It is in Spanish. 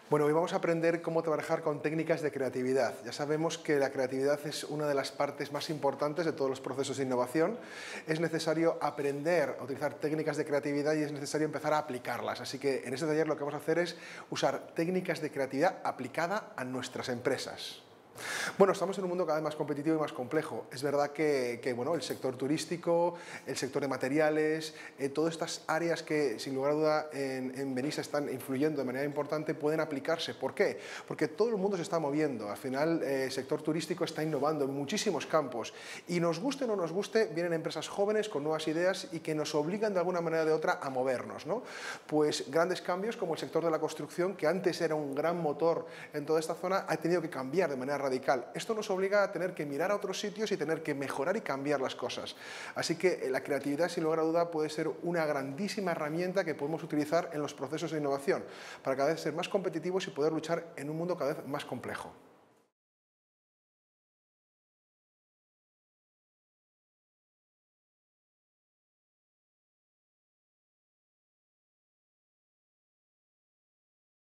Bueno, hoy vamos a aprender cómo trabajar con técnicas de creatividad. Ya sabemos que la creatividad es una de las partes más importantes de todos los procesos de innovación. Es necesario aprender a utilizar técnicas de creatividad y es necesario empezar a aplicarlas. Así que en este taller lo que vamos a hacer es usar técnicas de creatividad aplicada a nuestras empresas. Bueno, estamos en un mundo cada vez más competitivo y más complejo. Es verdad que bueno, el sector turístico, el sector de materiales, todas estas áreas que sin lugar a duda en Benissa están influyendo de manera importante pueden aplicarse. ¿Por qué? Porque todo el mundo se está moviendo. Al final el sector turístico está innovando en muchísimos campos y nos guste o no nos guste, vienen empresas jóvenes con nuevas ideas y que nos obligan de alguna manera o de otra a movernos, ¿no? Pues grandes cambios como el sector de la construcción, que antes era un gran motor en toda esta zona, ha tenido que cambiar de manera radical. Esto nos obliga a tener que mirar a otros sitios y tener que mejorar y cambiar las cosas. Así que la creatividad, sin lugar a duda, puede ser una grandísima herramienta que podemos utilizar en los procesos de innovación para cada vez ser más competitivos y poder luchar en un mundo cada vez más complejo.